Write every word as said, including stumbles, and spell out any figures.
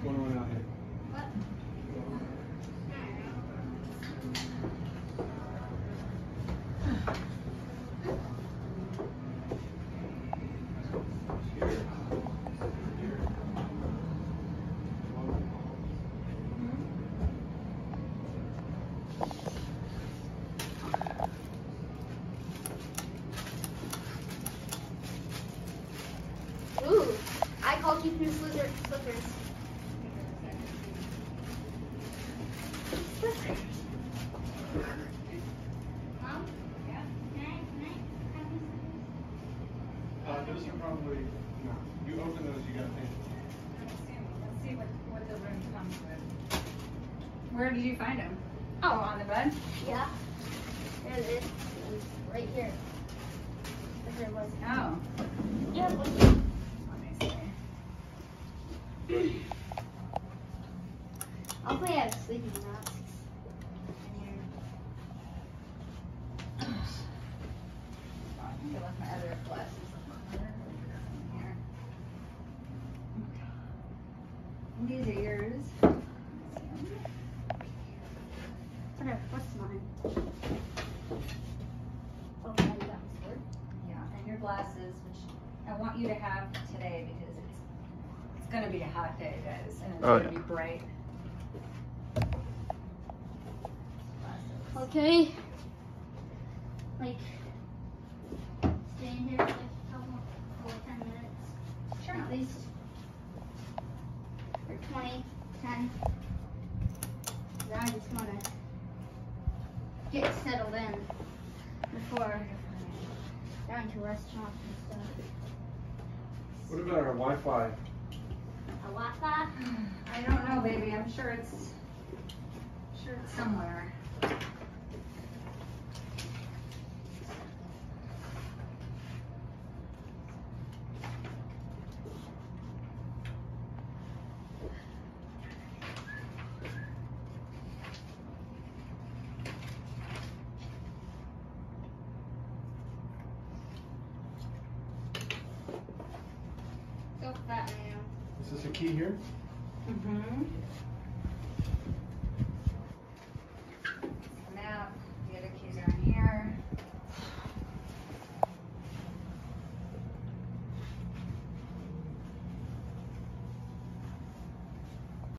going on out here? What? Ooh, I call keeping slippers. Slippers. Mom? Yeah? Can I, can I have these slippers? Uh, those are probably, no. You open those, you got things. Let's see, let's see what, what the room comes with. Where did you find them? Oh, on the bed? Yeah. There it is. It's right here. There it was. Oh. Yeah. Let me see. I'll play have sleeping masks in here. I think I left my other glasses in here. And these are yours. Whatever. What's mine? Oh, yeah, you got my sword. Yeah, and your glasses, which I want you to have today because it's it's gonna be a hot day, guys, and it's Oh, gonna yeah. be bright. Glasses. Okay. Like, stay in here for like a couple, or ten minutes. Sure. At least. Or twenty, ten. Then I just want to get settled in before going to restaurants and stuff. What about our Wi-Fi? A Wi-Fi? I don't know, baby. I'm sure it's sure it's somewhere. So fat now. Is this a key here? Mm-hmm.